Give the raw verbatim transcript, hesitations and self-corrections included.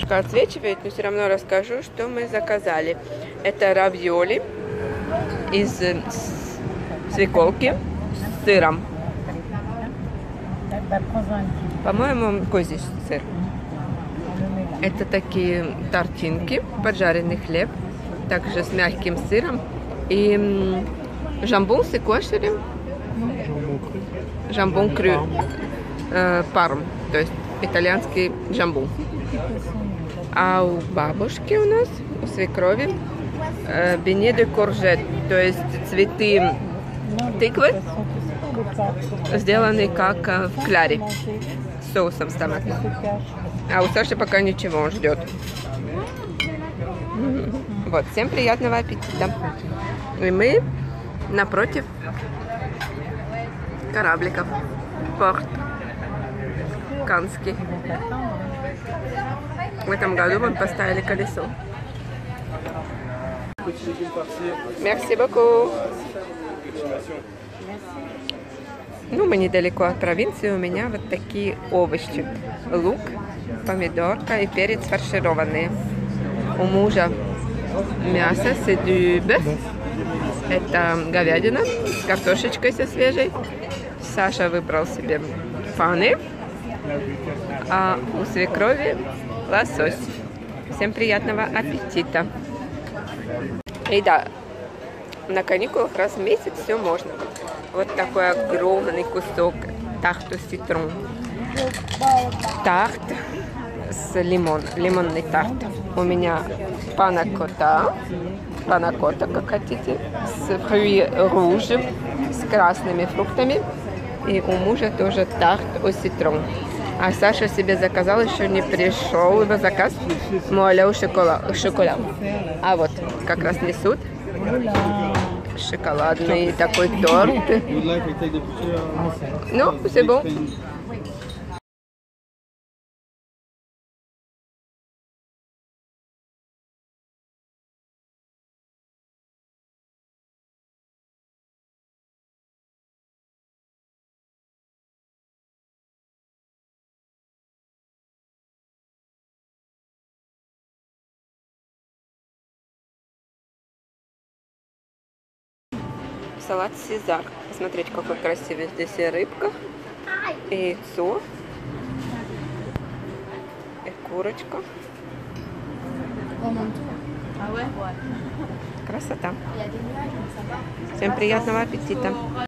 немножко отсвечивает, но все равно расскажу, что мы заказали. Это равиоли из свеколки с сыром. По-моему, козий сыр. Это такие тортинки, поджаренный хлеб, также с мягким сыром. И жамбон с кошерем. Жамбон крю. Э, парм, то есть итальянский жамбон. А у бабушки у нас, у свекрови, э, бене де коржет, то есть цветы тыквы, сделанные как э, в кляре, с соусом с томатом. А у Саши пока ничего, он ждет. Вот, всем приятного аппетита. И мы напротив корабликов. Порт Канский. В этом году мы поставили колесо. Merci beaucoup. Ну, мы недалеко от провинции. У меня вот такие овощи. Лук, помидорка и перец фаршированные. У мужа мясо, c'est du bœuf. Это говядина с картошечкой со свежей. Саша выбрал себе фаны. А у свекрови лосось. Всем приятного аппетита. И да, на каникулах раз в месяц все можно. Вот такой огромный кусок тарту ситрон. Тарт с лимон, лимонный тарт. У меня панакота, панакота, как хотите, с фруи руж, с красными фруктами. И у мужа тоже тарт au citron. А Саша себе заказал, еще не пришел его заказ. Муаля шоколад. шоколад. А вот как раз несут шоколадный такой торт. Ну, c'est bon. Салат Сезар. Посмотрите, какой красивый. Здесь и рыбка, и яйцо, и курочка. Красота. Всем приятного аппетита.